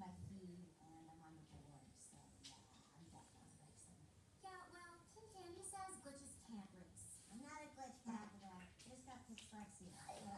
my feed, and I'm on the board, so yeah, I'm definitely racing. Yeah, well, Tin Candy says glitches can't race. I'm not a glitch capital. I just got dyslexia.